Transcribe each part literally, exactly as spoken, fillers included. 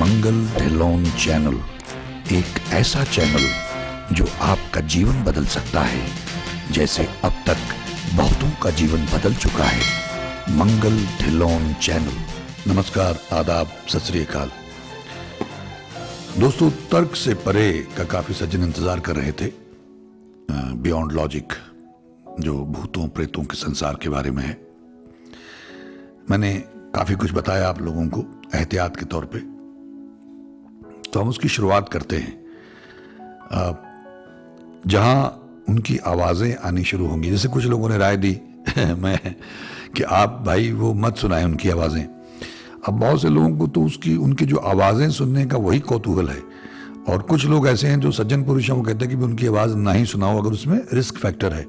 मंगल Dhillon channel एक ऐसा channel जो आपका जीवन बदल सकता है, जैसे अब तक बहुतों का जीवन बदल चुका है। मंगल ढिल्लोन चैनल। नमस्कार, आदाब, सत श्री अकाल। दोस्तों, तर्क से परे का काफी सज्जन इंतजार कर रहे थे। बियॉन्ड लॉजिक, जो भूतों प्रेतों के संसार के बारे में है। मैंने काफी कुछ बताया आप लोगों को एहतियात के तौर पे, तो हम उसकी शुरुआत करते हैं जहां उनकी आवाजें आनी शुरू होंगी। जैसे कुछ लोगों ने राय दी मैं कि आप भाई वो मत सुनाएं उनकी आवाजें। अब बहुत से लोगों को तो उसकी उनकी जो आवाजें सुनने का वही कौतूहल है, और कुछ लोग ऐसे हैं जो सज्जन पुरुष हैं, वो कहते हैं कि उनकी आवाज ना ही सुनाओ अगर उसमें रिस्क फैक्टर है।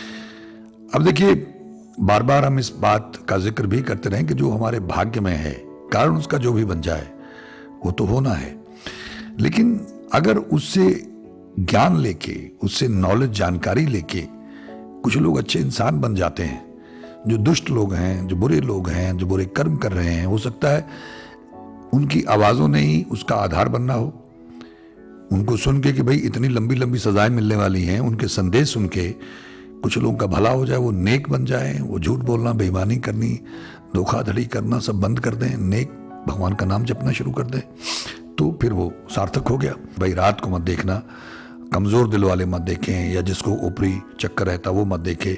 अब देखिए, बार बार हम इस बात का जिक्र भी करते रहें कि जो हमारे भाग्य में है, कारण उसका जो भी बन जाए वो तो होना है, लेकिन अगर उससे ज्ञान लेके, उससे नॉलेज जानकारी लेके कुछ लोग अच्छे इंसान बन जाते हैं, जो दुष्ट लोग हैं, जो बुरे लोग हैं, जो बुरे कर्म कर रहे हैं, हो सकता है उनकी आवाजों ने ही उसका आधार बनना हो। उनको सुन के कि भाई इतनी लंबी लंबी सजाएं मिलने वाली हैं, उनके संदेश सुन के कुछ लोगों का भला हो जाए, वो नेक बन जाए, वो झूठ बोलना, बेईमानी करनी, धोखाधड़ी करना सब बंद कर दें, नेक भगवान का नाम जपना शुरू कर दें, तो फिर वो सार्थक हो गया। भाई रात को मत देखना, कमजोर दिल वाले मत देखें, या जिसको ऊपरी चक्कर रहता वो मत देखें,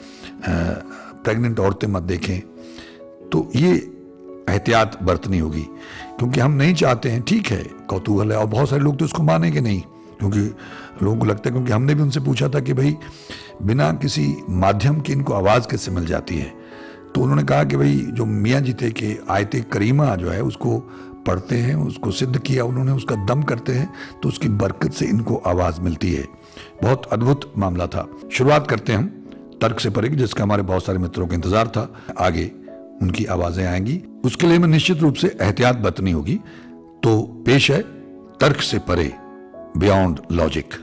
प्रेग्नेंट औरतें मत देखें। तो ये एहतियात बरतनी होगी, क्योंकि हम नहीं चाहते हैं। ठीक है, कौतूहल है, और बहुत सारे लोग तो इसको मानेंगे नहीं, क्योंकि लोगों को लगता है, क्योंकि हमने भी उनसे पूछा था कि भाई बिना किसी माध्यम के इनको आवाज़ कैसे मिल जाती है, तो उन्होंने कहा कि भाई जो मियाँ जी थे कि आयते करीमा जो है उसको पढ़ते हैं, उसको सिद्ध किया उन्होंने, उसका दम करते हैं, तो उसकी बरकत से इनको आवाज़ मिलती है। बहुत अद्भुत मामला था। शुरुआत करते हैं हम तर्क से परे, जिसका हमारे बहुत सारे मित्रों का इंतजार था। आगे उनकी आवाज़ें आएंगी, उसके लिए हमें निश्चित रूप से एहतियात बरतनी होगी। तो पेश है तर्क से परे, बियॉन्ड लॉजिक।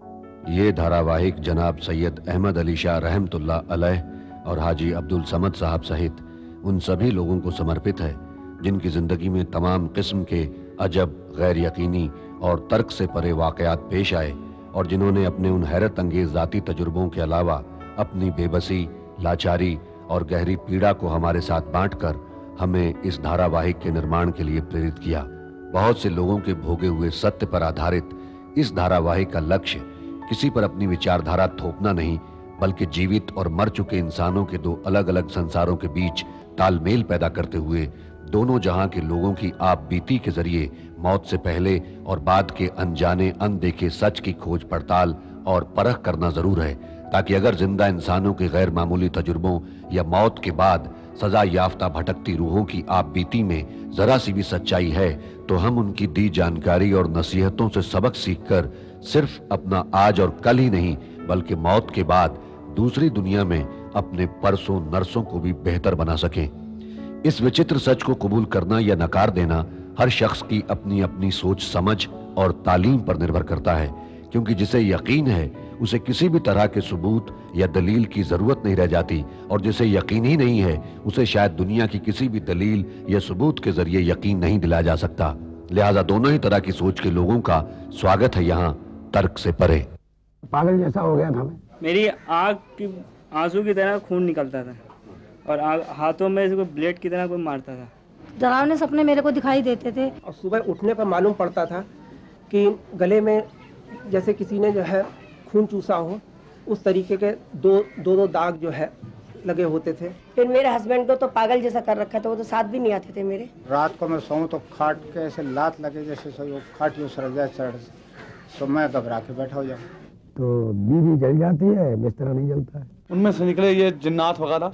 ये धारावाहिक जनाब सैयद अहमद अली शाह रहमतुल्लाह अलैह और हाजी अब्दुल समद साहब सहित उन सभी लोगों को समर्पित है जिनकी जिंदगी में तमाम किस्म के अजब, गैर यकीनी और तर्क से परे वाकयात पेश आए, और जिन्होंने अपने उन हैरत अंगेज ज़ाती तजुर्बों के अलावा अपनी बेबसी, लाचारी और गहरी पीड़ा को हमारे साथ बांटकर हमें इस धारावाहिक के निर्माण के लिए प्रेरित किया। बहुत से लोगों के भोगे हुए सत्य पर आधारित इस धारावाहिक का लक्ष्य किसी पर अपनी विचारधारा थोपना नहीं, बल्कि जीवित और मर चुके इंसानों के दो अलग अलग संसारों के बीच तालमेल पैदा करते हुए दोनों जहां के लोगों की आप बीती के जरिए मौत से पहले और बाद के अनजाने अनदेखे सच की खोज पड़ताल और परख करना जरूर है, ताकि अगर जिंदा इंसानों के गैर मामूली तजुर्बों या मौत के बाद सजा याफ्ता भटकती रूहों की आप बीती में जरा सी भी सच्चाई है, तो हम उनकी दी जानकारी और नसीहतों से सबक सीखकर सिर्फ अपना आज और कल ही नहीं, बल्कि मौत के बाद दूसरी दुनिया में अपने परसों नरसों को भी बेहतर बना सकें। इस विचित्र सच को कबूल करना या नकार देना हर शख्स की अपनी अपनी सोच समझ और तालीम पर निर्भर करता है, क्योंकि जिसे यकीन है उसे किसी भी तरह के सबूत या दलील की जरूरत नहीं रह जाती, और जिसे यकीन ही नहीं है उसे शायद दुनिया की किसी भी दलील या सबूत के जरिए यकीन नहीं दिलाया जा सकता। लिहाजा दोनों ही तरह की सोच के लोगों का स्वागत है यहाँ तर्क से परे। पागल जैसा हो गया था मैं। मेरी आँख की आंसू की तरह खून निकलता था, और हाथों में से कोई ब्लेड की तरह कोई मारता था। डरावने सपने मेरे को दिखाई देते थे, और सुबह उठने पर मालूम पड़ता था कि गले में जैसे किसी ने जो है खून चूसा हो, उस तरीके के दो दो दो दाग जो है लगे होते थे। फिर मेरे हस्बैंड को तो पागल जैसा कर रखा था, वो तो साथ भी नहीं आते थे मेरे। रात को मैं सोऊं तो खाट के ऐसे लात लगे जैसे सो खाट यूँ सर जाए चढ़, तो मैं घबरा के बैठा हो जाऊँ। तो बीवी जल जाती है, बिस्तरा नहीं जलता है। उनमें से निकले ये जिन्नात वगैरह,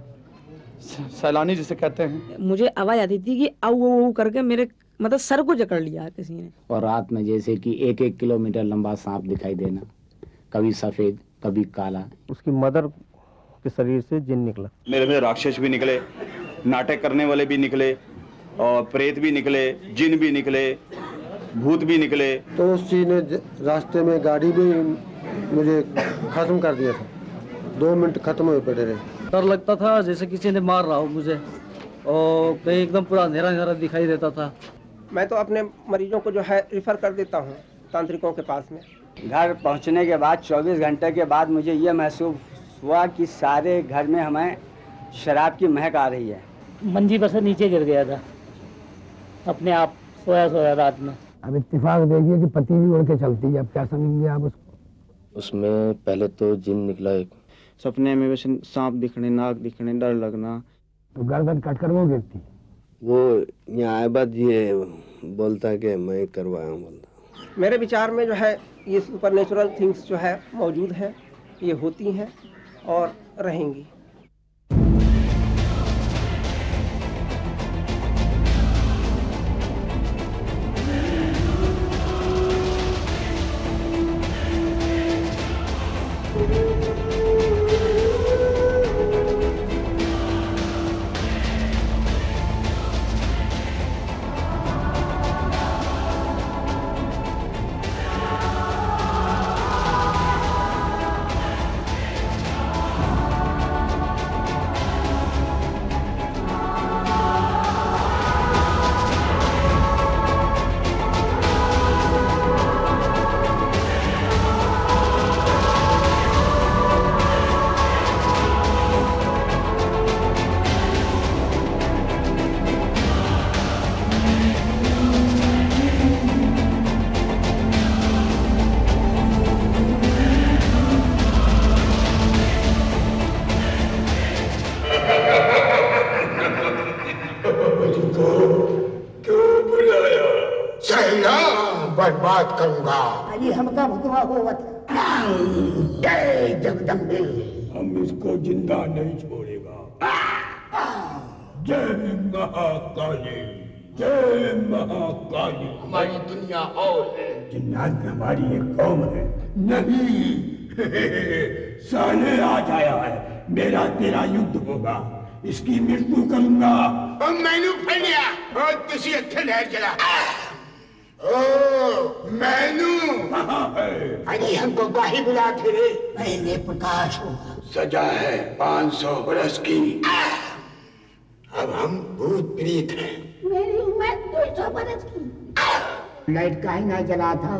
सैलानी जिसे कहते हैं। मुझे आवाज आती थी कि आऊ आऊ करके मेरे मतलब सर को जकड़ लिया किसी ने। और रात में जैसे कि एक एक किलोमीटर लंबा सांप दिखाई देना, कभी सफेद कभी काला। उसकी मदर के शरीर से जिन निकला। मेरे में राक्षस भी निकले, नाटक करने वाले भी निकले, और प्रेत भी निकले, जिन भी निकले, भूत भी निकले। तो उस चीज ने रास्ते में गाड़ी भी मुझे खत्म कर दिया था, दो मिनट खत्म हुए पड़े रहे। डर लगता था जैसे किसी ने मार रहा हो मुझे, और कहीं एकदम पूरा अंधेरा अंधेरा दिखाई देता था। मैं तो अपने मरीजों को जो है रिफ़र कर देता हूँ तांत्रिकों के पास में। घर पहुंचने के बाद चौबीस घंटे के बाद मुझे ये महसूस हुआ कि सारे घर में हमें शराब की महक आ रही है। मंजी पर से नीचे गिर गया था अपने आप, सोया सोया रात में। अब इत्तेफाक देखिए कि पति भी उड़ के चलती है, अब क्या समझेंगे आप उसको। उसमें पहले तो जिन निकला एक, सपने में वैसे सांप दिखने, नाग दिखने, डर लगना। तो गर्दन कटकर वो गिरती। वो यहाँ आए बाद ये बोलता है कि मैं करवाया हूँ बोलता। मेरे विचार में जो है ये सुपरनेचुरल थिंग्स जो है मौजूद है, ये होती हैं और रहेंगी। बर्बाद करूंगा। अजी हमका भुतवा होवत जय जगदम्बे। हम इसको जिंदा नहीं छोड़ेगा। जय महाकाली, जय महाकाली। हमारी दुनिया और है, जिन्नात में हमारी एक कौम है। नहीं साले आ जाया है, मेरा तेरा युद्ध होगा, इसकी मृत्यु करूंगा। मैनू फड़ लिया और किसी अच्छे लहर चला। ओ मैनू अरे हमको गाही बुला थे रे। पहले प्रकाश होगा, सजा है पाँच सौ बरस की। अब हम भूत प्रीत हैं। मेरी उम्र दो सौ बरस की। लाइट काहे ना जला था?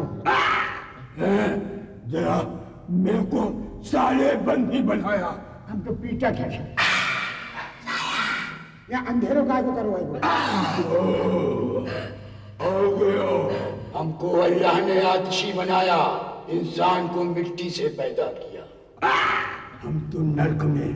जरा मेरे को साले बंदी बनाया। हमको पीटा था या अंधेरों का को करवाई। हो गयो, हमको अल्लाह ने आतिशी बनाया, इंसान को मिट्टी से पैदा किया। हम तो नर्क में।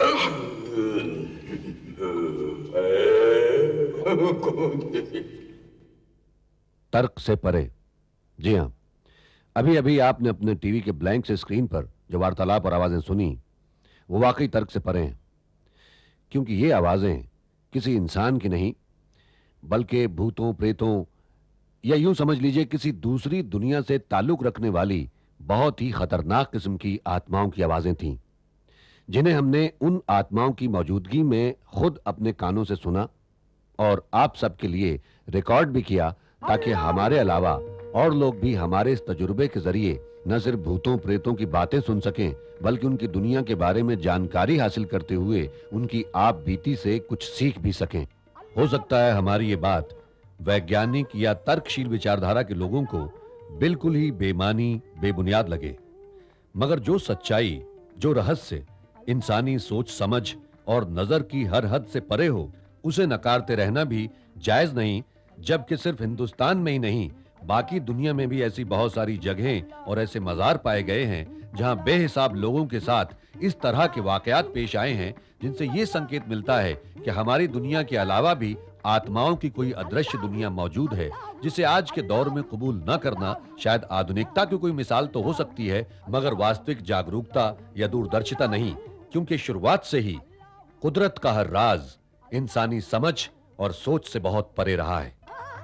तर्क से परे। जी हाँ, अभी अभी आपने अपने टीवी के ब्लैंक से स्क्रीन पर जो वार्तालाप और आवाजें सुनी वो वाकई तर्क से परे हैं, क्योंकि ये आवाजें किसी इंसान की नहीं बल्कि भूतों, प्रेतों या यूं समझ लीजिए किसी दूसरी दुनिया से ताल्लुक रखने वाली बहुत ही खतरनाक किस्म की आत्माओं की आवाजें थीं, जिन्हें हमने उन आत्माओं की मौजूदगी में खुद अपने कानों से सुना और आप सबके लिए रिकॉर्ड भी किया, ताकि हमारे अलावा और लोग भी हमारे इस तजुर्बे के जरिए न सिर्फ भूतों प्रेतों की बातें सुन सकें बल्कि उनकी दुनिया के बारे में जानकारी हासिल करते हुए उनकी आप बीती से कुछ सीख भी सकें। हो सकता है हमारी ये बात वैज्ञानिक या तर्कशील विचारधारा के लोगों को बिल्कुल ही बेमानी, बेबुनियाद लगे, मगर जो सच्चाई, जो रहस्य इंसानी सोच समझ और नजर की हर हद से परे हो, उसे नकारते रहना भी जायज नहीं, जबकि सिर्फ हिंदुस्तान में ही नहीं बाकी दुनिया में भी ऐसी बहुत सारी जगहें और ऐसे मजार पाए गए हैं जहां बेहिसाब लोगों के साथ इस तरह के वाकयात पेश आए हैं, जिनसे ये संकेत मिलता है कि हमारी दुनिया के अलावा भी आत्माओं की कोई अदृश्य दुनिया मौजूद है, जिसे आज के दौर में कबूल न करना शायद आधुनिकता की कोई मिसाल तो हो सकती है, मगर वास्तविक जागरूकता या दूरदर्शिता नहीं, क्योंकि शुरुआत से ही कुदरत का हर राज इंसानी समझ और सोच से बहुत परे रहा है।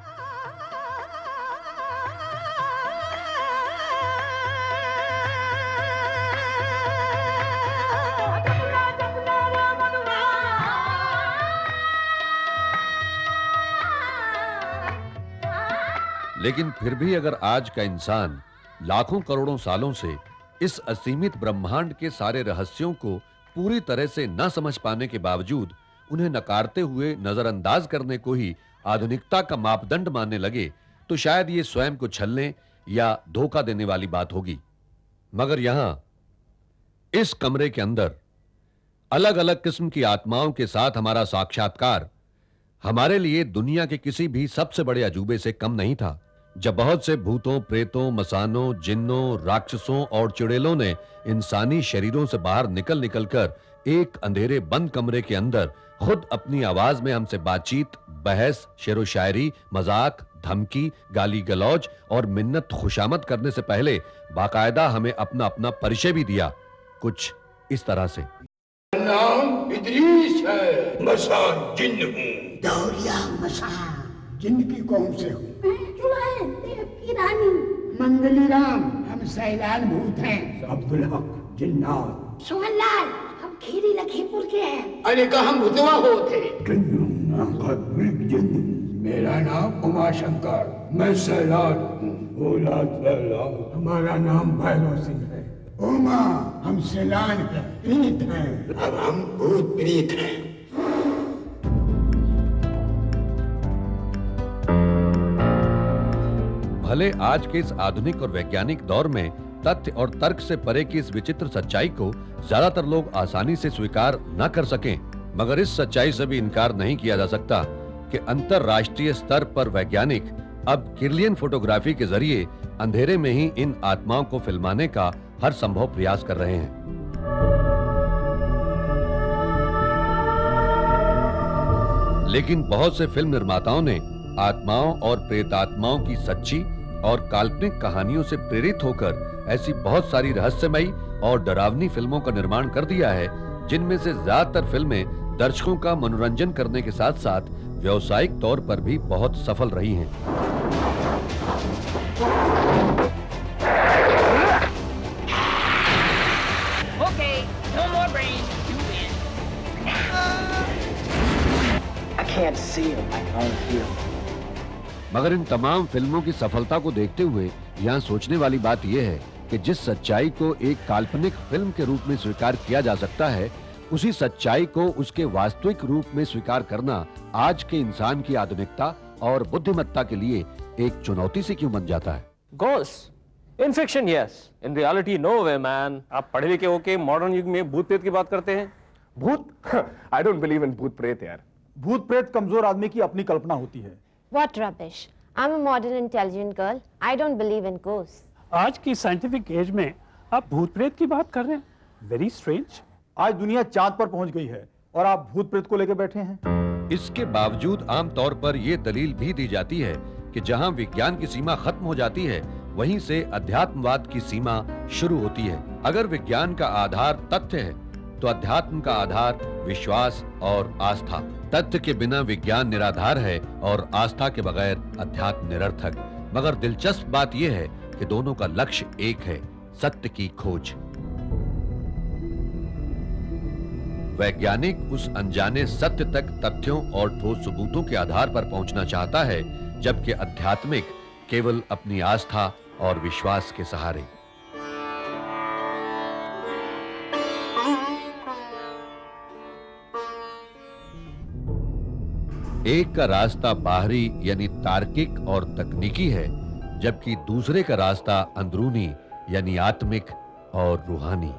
लेकिन फिर भी अगर आज का इंसान लाखों करोड़ों सालों से इस असीमित ब्रह्मांड के सारे रहस्यों को पूरी तरह से न समझ पाने के बावजूद उन्हें नकारते हुए, नजरअंदाज करने को ही आधुनिकता का मापदंड मानने लगे तो शायद ये स्वयं को छलने या धोखा देने वाली बात होगी। मगर यहां इस कमरे के अंदर अलग अलग किस्म की आत्माओं के साथ हमारा साक्षात्कार हमारे लिए दुनिया के किसी भी सबसे बड़े अजूबे से कम नहीं था। जब बहुत से भूतों, प्रेतों, मसानों, जिन्नों, राक्षसों और चुड़ैलों ने इंसानी शरीरों से बाहर निकल निकल कर एक अंधेरे बंद कमरे के अंदर खुद अपनी आवाज में हमसे बातचीत, बहस, शेरो शायरी, मजाक, धमकी, गाली गलौज और मिन्नत खुशामद करने से पहले बाकायदा हमें अपना अपना परिचय भी दिया, कुछ इस तरह से। नाम इदरीस है, मसान जिन्न हूँ। दौरिया मसान जिन्न की कौन से हूँ? की रानी मंगली राम, हम सैलान भूत हैं। अब्दुल हक जिन्नात। सोहनलाल, हम खीरी लखीमपुर के हैं। अरे का हम भुतवा होते। मेरा नाम उमा शंकर, मैं सैलान हूँ। हमारा नाम भैरव सिंह है। उमा, हम सैलान हैं, प्रीत हैं। अब हम भूत प्रीत हैं। भले आज के इस आधुनिक और वैज्ञानिक दौर में तथ्य और तर्क से परे की इस विचित्र सच्चाई को ज्यादातर लोग आसानी से स्वीकार न कर सकें, मगर इस सच्चाई से भी इनकार नहीं किया जा सकता कि अंतरराष्ट्रीय स्तर पर वैज्ञानिक अब किर्लियन फोटोग्राफी के जरिए अंधेरे में ही इन आत्माओं को फिल्माने का हर संभव प्रयास कर रहे हैं। लेकिन बहुत से फिल्म निर्माताओं ने आत्माओं और प्रेतात्माओं की सच्ची और काल्पनिक कहानियों से प्रेरित होकर ऐसी बहुत सारी रहस्यमयी और डरावनी फिल्मों का निर्माण कर दिया है, जिनमें से ज्यादातर फिल्में दर्शकों का मनोरंजन करने के साथ साथ व्यावसायिक तौर पर भी बहुत सफल रही हैं। Okay, no more brain. You win. I can't see him. I can't hear him. मगर इन तमाम फिल्मों की सफलता को देखते हुए यहाँ सोचने वाली बात यह है कि जिस सच्चाई को एक काल्पनिक फिल्म के रूप में स्वीकार किया जा सकता है, उसी सच्चाई को उसके वास्तविक रूप में स्वीकार करना आज के इंसान की आधुनिकता और बुद्धिमत्ता के लिए एक चुनौती से क्यों बन जाता है? Ghosts, in fiction yes, in reality no way man. आप पढ़े लिखे होके मॉडर्न युग में भूत प्रेत की बात करते हैं? भूत? I don't believe in भूत प्रेत यार। भूत प्रेत कमजोर आदमी की अपनी कल्पना होती है। What rubbish! I'm a modern intelligent girl. I don't believe in ghosts. आज की साइंटिफिक एज में आप भूत प्रेत की बात कर रहे हैं? Very strange. आज दुनिया चांद पर पहुंच गई है और आप भूत प्रेत को लेकर बैठे हैं। इसके बावजूद आमतौर पर यह दलील भी दी जाती है कि जहां विज्ञान की सीमा खत्म हो जाती है, वहीं से अध्यात्मवाद की सीमा शुरू होती है। अगर विज्ञान का आधार तथ्य है, तो अध्यात्म का आधार विश्वास और आस्था। तथ्य के बिना विज्ञान निराधार है और आस्था के बगैर अध्यात्म निरर्थक। मगर दिलचस्प बात यह है कि दोनों का लक्ष्य एक है, सत्य की खोज। वैज्ञानिक उस अनजाने सत्य तक तथ्यों और ठोस सबूतों के आधार पर पहुंचना चाहता है, जबकि आध्यात्मिक केवल अपनी आस्था और विश्वास के सहारे। एक का रास्ता बाहरी यानी तार्किक और तकनीकी है, जबकि दूसरे का रास्ता अंदरूनी यानी आत्मिक और रूहानी।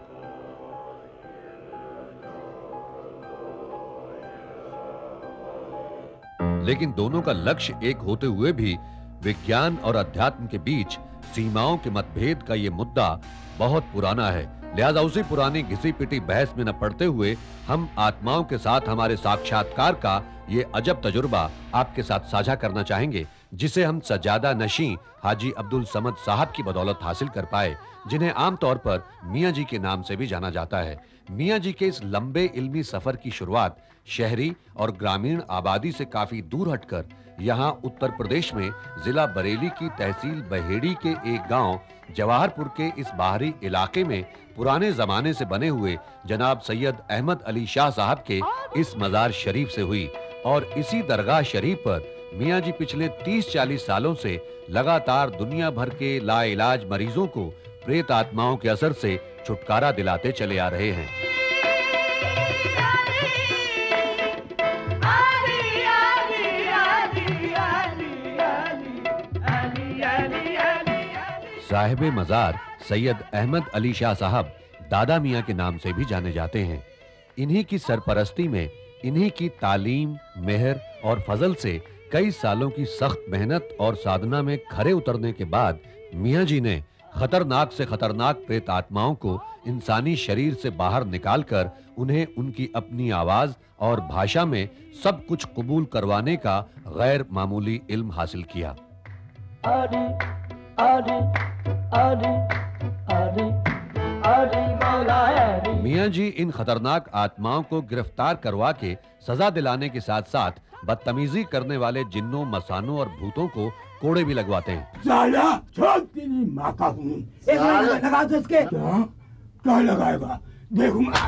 लेकिन दोनों का लक्ष्य एक होते हुए भी विज्ञान और अध्यात्म के बीच सीमाओं के मतभेद का ये मुद्दा बहुत पुराना है। लिहाजा उसी पुरानी घिसी पिटी बहस में न पड़ते हुए हम आत्माओं के साथ हमारे साक्षात्कार का ये अजब तजुर्बा आपके साथ साझा करना चाहेंगे, जिसे हम सजादा नशी हाजी अब्दुल समद साहब की बदौलत हासिल कर पाए, जिन्हें आमतौर पर मियाँ जी के नाम से भी जाना जाता है। मियाँ जी के इस लंबे इल्मी सफर की शुरुआत शहरी और ग्रामीण आबादी से काफी दूर हटकर यहाँ उत्तर प्रदेश में जिला बरेली की तहसील बहेड़ी के एक गांव जवाहरपुर के इस बाहरी इलाके में पुराने जमाने से बने हुए जनाब सैयद अहमद अली शाह साहब के इस मजार शरीफ से हुई। और इसी दरगाह शरीफ पर मियाँ जी पिछले तीस चालीस सालों से लगातार दुनिया भर के लाइलाज मरीजों को प्रेत आत्माओं के असर से छुटकारा दिलाते चले आ रहे हैं। आदि आदि आदि साहिब मज़ार सैयद अहमद अली शाह साहब दादा मियाँ के नाम से भी जाने जाते हैं। इन्हीं की सरपरस्ती में, इन्हीं की तालीम, मेहर और फजल से कई सालों की सख्त मेहनत और साधना में खरे उतरने के बाद मियाँ जी ने खतरनाक से खतरनाक प्रेत आत्माओं को इंसानी शरीर से बाहर निकालकर उन्हें उनकी अपनी आवाज और भाषा में सब कुछ कबूल करवाने का गैर मामूली इल्म हासिल किया। आदि, आदि, आदि, आदि, आदि मौला आदि। मियाँ जी इन खतरनाक आत्माओं को गिरफ्तार करवा के सजा दिलाने के साथ साथ बदतमीजी करने वाले जिन्नों, मसानों और भूतों को कोड़े भी लगवाते हैं। साला छोड़ तेरी माँ का हूँ। एक मिनट लगा दो इसके। क्या क्या लगाएगा? देखूंगा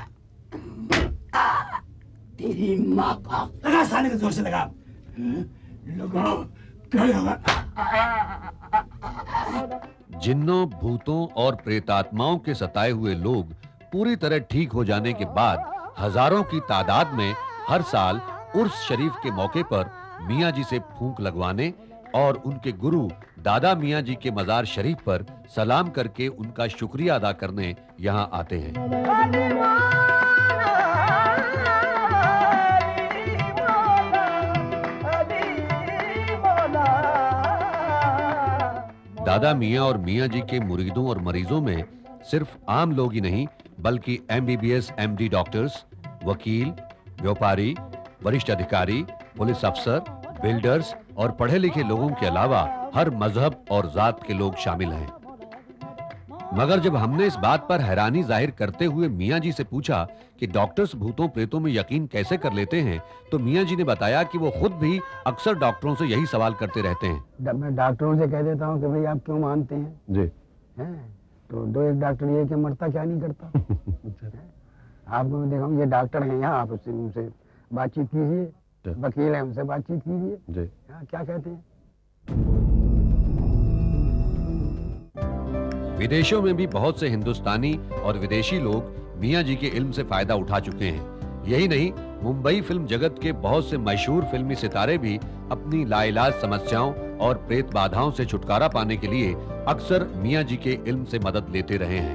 तेरी माँ का। लगा साले के जोर से लगा। लगा क्या लगा? जिन्नों, भूतों और प्रेतात्माओं के सताए हुए लोग पूरी तरह ठीक हो जाने के बाद हजारों की तादाद में हर साल उर्स शरीफ के मौके पर मियाँ जी से फूंक लगवाने और उनके गुरु दादा मियाँ जी के मजार शरीफ पर सलाम करके उनका शुक्रिया अदा करने यहाँ आते हैं। दादा मियाँ और मियाँ जी के मुरीदों और मरीजों में सिर्फ आम लोग ही नहीं बल्कि M B B S, M D doctors, वकील, व्यापारी, वरिष्ठ अधिकारी, पुलिस अफसर, बिल्डर्स और पढ़े लिखे लोगों के अलावा हर मजहब और जात के लोग शामिल हैं। मगर जब हमने इस बात पर हैरानी जाहिर करते हुए मियाँ जी से पूछा कि डॉक्टर्स भूतों प्रेतों में यकीन कैसे कर लेते हैं, तो मियाँ जी ने बताया कि वो खुद भी अक्सर डॉक्टरों से यही सवाल करते रहते हैं। मैं डॉक्टरों से कह देता हूँ कि भाई आप क्यों मानते हैं जी, हैं तो दो एक डॉक्टर ये कि मरता क्या नहीं करता। आपको मैं देखा हूँ ये डॉक्टर हैं यहाँ, आप उससे उनसे बातचीत कीजिए, वकील है उनसे बातचीत कीजिए, क्या कहते हैं। विदेशों में भी बहुत से हिंदुस्तानी और विदेशी लोग मियाँ जी के इल्म से फायदा उठा चुके हैं। यही नहीं, मुंबई फिल्म जगत के बहुत से मशहूर फिल्मी सितारे भी अपनी लाइलाज समस्याओं और प्रेत बाधाओं से छुटकारा पाने के लिए अक्सर मियाँ जी के इल्म से मदद लेते रहे हैं।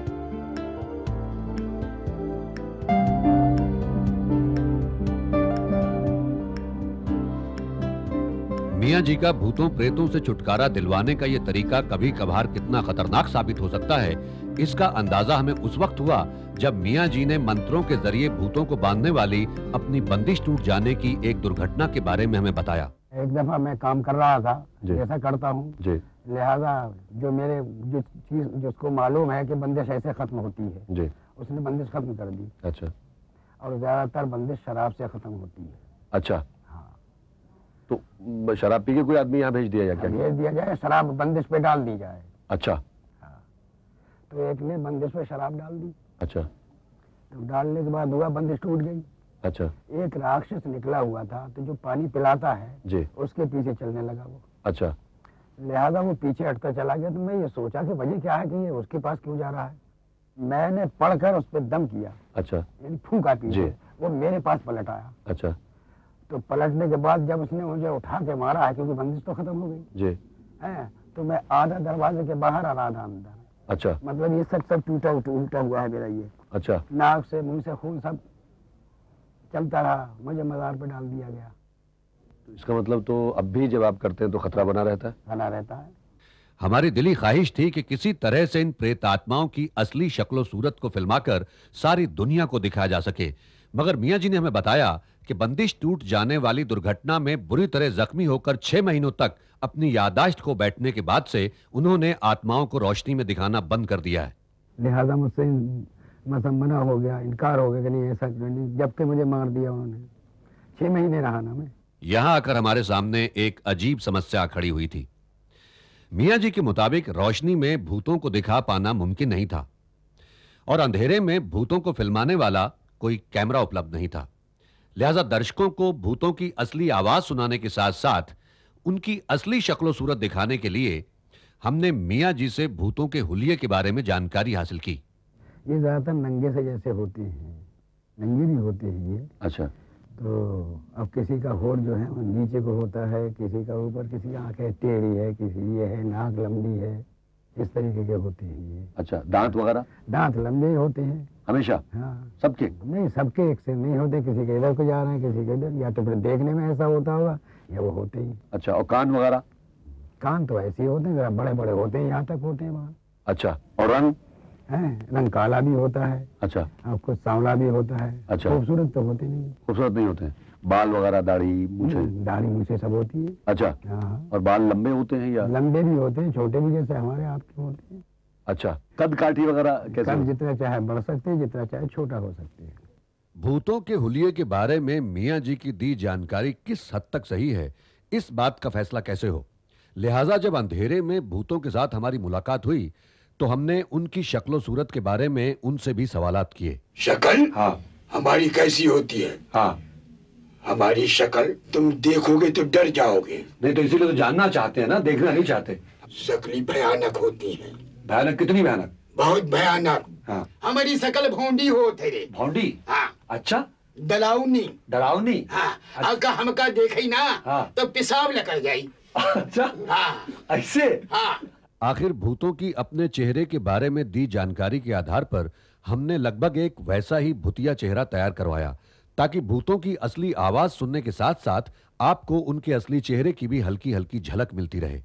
मियाँ जी का भूतों प्रेतों से छुटकारा दिलवाने का ये तरीका कभी कभार कितना खतरनाक साबित हो सकता है, इसका अंदाजा हमें उस वक्त हुआ जब मियाँ जी ने मंत्रों के जरिए भूतों को बांधने वाली अपनी बंदिश टूट जाने की एक दुर्घटना के बारे में हमें बताया। एक दफा मैं काम कर रहा था, जैसा करता हूँ, लिहाजा जो मेरे जो चीज जिसको मालूम है कि बंदिश ऐसे खत्म होती है जी, उसने बंदिश खत्म कर दी। अच्छा। और ज्यादातर बंदिश शराब से खत्म होती है। अच्छा। तो शराब पी के कोई आदमी यहाँ भेज दिया जाए क्या? भेज दिया जाए, शराब बंदिश पे डाल दी जाए। अच्छा। हाँ। तो एक ने बंदिश पे शराब डाल दी। अच्छा। तो डालने के बाद हुआ बंदिश टूट गई। अच्छा। एक राक्षस निकला हुआ था, तो जो पानी पिलाता है जी, उसके पीछे चलने लगा वो। अच्छा। लिहाजा वो पीछे हटता चला गया। तो मैं ये सोचा कि वजह क्या है कि ये उसके पास क्यों जा रहा है। मैंने पढ़कर उस पर दम किया। अच्छा। यानी फूंका पीछे, वो मेरे पास पलट आया। अच्छा। तो पलटने के बाद जब उसने मुझे उठा के मारा है, क्योंकि बंदिश तो खत्म हो गई जी, है, तो मैं आधा दरवाजे के बाहर और आधा अंदर। अच्छा। मतलब ये सब सब टूटा उल्टा हुआ है मेरा ये। अच्छा। नाक से मुंह से खून सब चलता रहा, मुझे मजार पे डाल दिया गया। तो इसका मतलब तो अब भी जब आप करते हैं तो खतरा बना रहता है? बना रहता है। हमारी दिली ख्वाहिश थी कि किसी तरह से इन प्रेत आत्माओं की असली शक्ल सूरत को फिल्माकर सारी दुनिया को दिखाया जा सके, मगर मियाँ जी ने हमें बताया कि बंदिश टूट जाने वाली दुर्घटना में बुरी तरह जख्मी होकर छह महीनों तक अपनी यादाश्त को बैठने के बाद से उन्होंने आत्माओं को रोशनी में दिखाना बंद कर दिया है। लिहाजा मुझसे मतलब मना हो गया, इनकार हो गया कि नहीं ऐसा नहीं, जबकि मुझे मार दिया उन्होंने। छह महीने रहा ना मैं। यहाँ आकर हमारे सामने एक अजीब समस्या खड़ी हुई थी। मियाँ जी के मुताबिक रोशनी में भूतों को दिखा पाना मुमकिन नहीं था और अंधेरे में भूतों को फिल्माने वाला कोई कैमरा उपलब्ध नहीं था। लिहाजा दर्शकों को भूतों की असली आवाज सुनाने के साथ साथ उनकी असली शक्ल सूरत दिखाने के लिए हमने मियाँ जी से भूतों के हुलिये के बारे में जानकारी हासिल की। ये ज्यादातर नंगे से जैसे होते हैं, नंगे भी होते हैं ये। अच्छा। तो अब किसी का होठ जो है वो नीचे को होता है, किसी का ऊपर, किसी की आंखें टेढ़ी है, किसी ये है, नाक लंबी है, इस तरीके के होते हैं ये। अच्छा, दांत वगैरह? दांत लंबे होते हैं हमेशा? हाँ। सबके? नहीं, सबके एक से नहीं होते, किसी के इधर को जा रहे हैं, किसी के इधर, या तो फिर देखने में ऐसा होता होगा या वो होते ही। अच्छा, और कान वगैरह? कान तो ऐसे ही होते हैं, जरा बड़े बड़े होते हैं, यहाँ तक होते हैं वहाँ। अच्छा, और रंग? है, रंग काला भी होता है। अच्छा, और कुछ सांवला भी होता है। अच्छा, खूबसूरत तो होते नहीं। खूबसूरत नहीं होते? बाल वगैरह, दाढ़ी, मूछें? दाढ़ी मूछें सब होती है। अच्छा, हाँ। और बाल लंबे होते हैं या? लंबे भी होते हैं, छोटे भी, जैसे हमारे आपके होते हैं। अच्छा, कद काठी वगैरह कैसे? कद जितना चाहे बढ़ सकते हैं, जितना चाहे छोटा हो सकते हैं। भूतों के हुलिये के बारे में मियाँ जी की दी जानकारी किस हद तक सही है, इस बात का फैसला कैसे हो। लिहाजा जब अंधेरे में भूतों के साथ हमारी मुलाकात हुई तो हमने उनकी शक्लो सूरत के बारे में उनसे भी सवालात किए। शक्ल? हाँ। हमारी कैसी होती है? हाँ। हमारी शक्ल तुम देखोगे तो डर जाओगे। नहीं तो इसीलिए तो जानना चाहते हैं ना, देखना नहीं चाहते। शक्ली भयानक होती है। भयानक? कितनी भयानक? बहुत भयानक। हाँ। हमारी शक्ल भौंडी हो तेरे। भौंडी? हाँ। अच्छा, डरावनी। डरावनी? हाँ। अगर हमका देखे ना हाँ। तो पेशाब लकर जाई। अच्छा, हाँ। ऐसे? हाँ। आखिर भूतों की अपने चेहरे के बारे में दी जानकारी के आधार पर हमने लगभग एक वैसा ही भूतिया चेहरा तैयार करवाया, ताकि भूतों की असली आवाज सुनने के साथ साथ आपको उनके असली चेहरे की भी हल्की हल्की झलक मिलती रहे।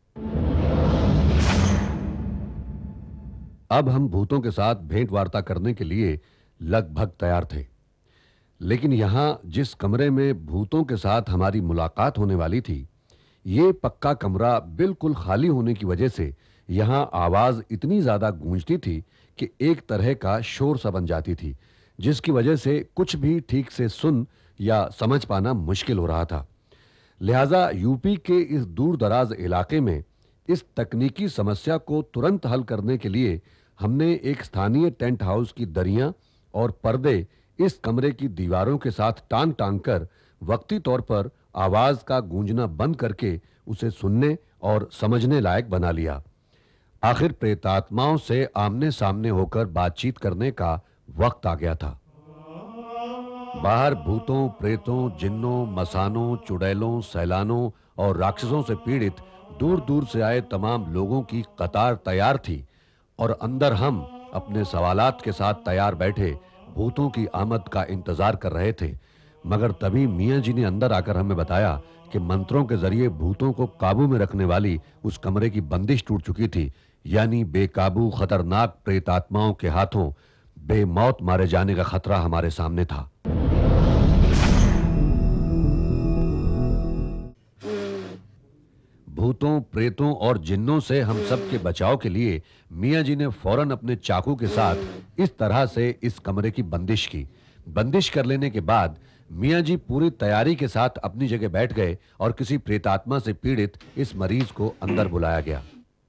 अब हम भूतों के साथ भेंट वार्ता करने के लिए लगभग तैयार थे, लेकिन यहां जिस कमरे में भूतों के साथ हमारी मुलाकात होने वाली थी, ये पक्का कमरा बिल्कुल खाली होने की वजह से यहां आवाज इतनी ज्यादा गूंजती थी कि एक तरह का शोर सा बन जाती थी, जिसकी वजह से कुछ भी ठीक से सुन या समझ पाना मुश्किल हो रहा था। लिहाजा यूपी के इस दूर दराज इलाके में इस तकनीकी समस्या को तुरंत हल करने के लिए हमने एक स्थानीय टेंट हाउस की दरियां और पर्दे इस कमरे की दीवारों के साथ टांग टांग कर वक्ती तौर पर आवाज का गूंजना बंद करके उसे सुनने और समझने लायक बना लिया। आखिर प्रेतात्माओं से आमने सामने होकर बातचीत करने का वक्त आ गया था। बाहर भूतों, प्रेतों, जिन्नों, मसानों, चुड़ैलों, सैलानों और राक्षसों से पीड़ित दूर दूर से आए तमाम लोगों की कतार तैयार थी और अंदर हम अपने सवालात के साथ तैयार बैठे भूतों की आमद का इंतजार कर रहे थे। मगर तभी मियाँ जी ने अंदर आकर हमें बताया कि मंत्रों के जरिए भूतों को काबू में रखने वाली उस कमरे की बंदिश टूट चुकी थी, यानी बेकाबू खतरनाक प्रेतात्माओं के हाथों बेमौत मारे जाने का खतरा हमारे सामने था। भूतों, प्रेतों और जिन्नों से हम सब के बचाव के लिए मियाँ जी ने फौरन अपने चाकू के साथ इस तरह से इस कमरे की बंदिश की। बंदिश कर लेने के बाद मियाँ जी पूरी तैयारी के साथ अपनी जगह बैठ गए और किसी प्रेतात्मा से पीड़ित इस मरीज को अंदर बुलाया गया।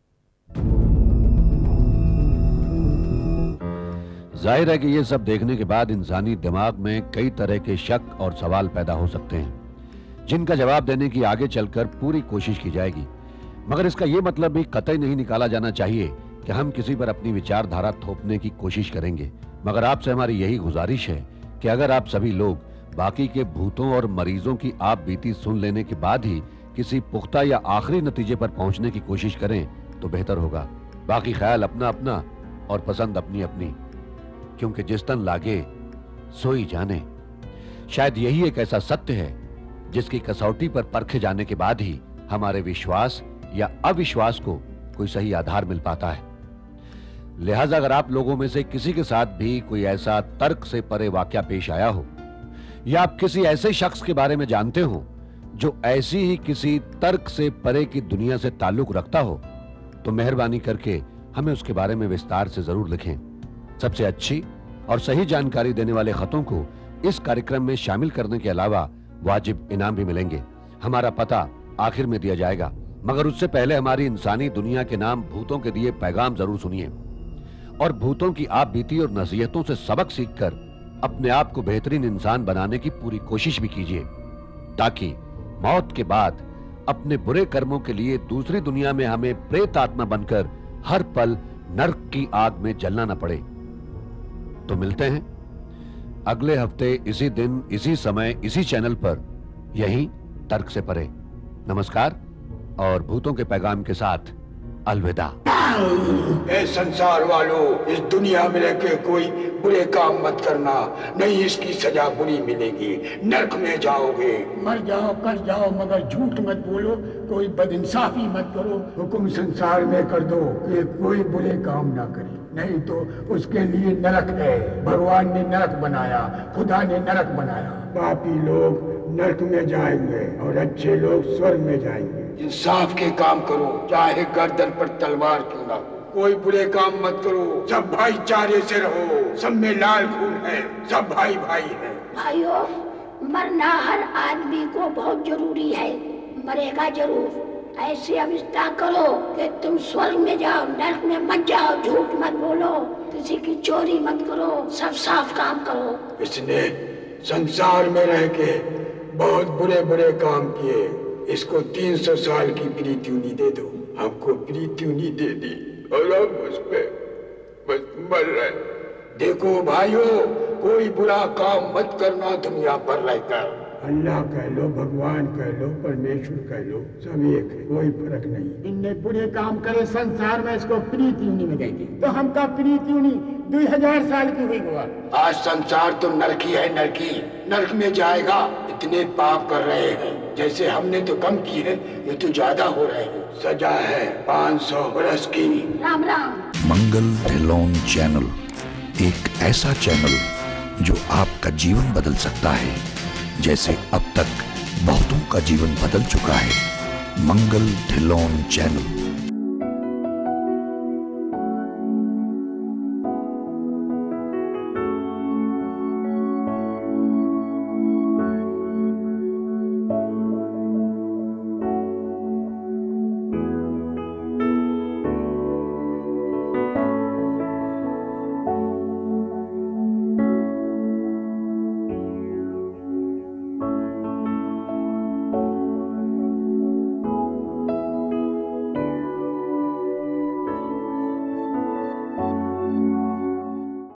जाहिर है कि यह सब देखने के बाद इंसानी दिमाग में कई तरह के शक और सवाल पैदा हो सकते हैं, जिनका जवाब देने की आगे चलकर पूरी कोशिश की जाएगी। मगर इसका यह मतलब भी कतई नहीं निकाला जाना चाहिए कि हम किसी पर अपनी विचारधारा थोपने की कोशिश करेंगे। मगर आपसे हमारी यही गुजारिश है कि अगर आप सभी लोग बाकी के भूतों और मरीजों की आप बीती सुन लेने के बाद ही किसी पुख्ता या आखिरी नतीजे पर पहुंचने की कोशिश करें तो बेहतर होगा। बाकी ख्याल अपना अपना और पसंद अपनी अपनी, क्योंकि जिस तन लागे सोई जाने। शायद यही एक ऐसा सत्य है जिसकी कसौटी पर परखे जाने के बाद ही हमारे विश्वास या अविश्वास को कोई सही आधार मिल पाता है। लिहाजा अगर आप लोगों में से किसी के साथ भी कोई ऐसा तर्क से परे वाकया पेश आया हो, या आप किसी ऐसे शख्स के बारे में जानते हो जो ऐसी ही किसी तर्क से परे की दुनिया से ताल्लुक रखता हो, तो मेहरबानी करके हमें उसके बारे में विस्तार से जरूर लिखें। सबसे अच्छी और सही जानकारी देने वाले खतों को इस कार्यक्रम में शामिल करने के अलावा वाजिब इनाम भी मिलेंगे। हमारा पता आखिर में दिया जाएगा, मगर उससे पहले हमारी इंसानी दुनिया के नाम भूतों के दिए पैगाम जरूर सुनिए और भूतों की आप बीती और नसीहतों से सबक सीखकर अपने आप को बेहतरीन इंसान बनाने की पूरी कोशिश भी कीजिए, ताकि मौत के बाद अपने बुरे कर्मों के लिए दूसरी दुनिया में हमें प्रेत आत्मा बनकर हर पल नर्क की आग में जलना न पड़े। तो मिलते हैं अगले हफ्ते इसी दिन इसी समय इसी चैनल पर, यही तर्क से परे। नमस्कार और भूतों के पैगाम के साथ अलविदा। ए संसार वालों, इस दुनिया में रह के कोई बुरे काम मत करना, नहीं इसकी सजा बुरी मिलेगी, नरक में जाओगे। मर जाओ कर जाओ मगर झूठ मत बोलो, कोई बदइंसाफी मत करो। हुक्म संसार में कर दो कि कोई बुरे काम ना करे, नहीं तो उसके लिए नरक है। भगवान ने नरक बनाया, खुदा ने नरक बनाया। पापी लोग नरक में जाएंगे और अच्छे लोग स्वर्ग में जाएंगे। इंसाफ के काम करो, चाहे गर्दन पर तलवार क्यों ना हो। कोई बुरे काम मत करो, सब भाईचारे से रहो, सब में लाल खून है, सब भाई भाई है। भाइयों, मरना हर आदमी को बहुत जरूरी है, मरेगा जरूर। ऐसी अवस्था करो कि तुम स्वर्ग में जाओ, नरक में मत जाओ। झूठ मत बोलो, किसी की चोरी मत करो, सब साफ काम करो। इसने संसार में रह के बहुत बुरे बुरे काम किए, इसको तीन सौ साल की प्रीत्युनी दे दो। हमको प्रीत्युनी दे दी और हम उस पे बस मर रहे। देखो भाइयों, कोई बुरा काम मत करना दुनिया पर रहकर। अल्लाह कह लो, भगवान कह लो, परमेश्वर कह लो, सब एक है, कोई फर्क नहीं। इनने बुरे काम करे संसार में, इसको प्रीत्युनी में देंगे। तो हमका प्रीत्युनी दो हजार साल की हुई हुआ। आज संसार तो नरकी है, नरकी नरक में जाएगा। इतने पाप कर रहे हैं, जैसे हमने तो कम की है, ये तो ज्यादा हो रहे हैं। सजा है पाँच सौ बरस की। राम राम। मंगल ढिल्लोन चैनल, एक ऐसा चैनल जो आपका जीवन बदल सकता है, जैसे अब तक बहुतों का जीवन बदल चुका है। मंगल ढिल्लोन चैनल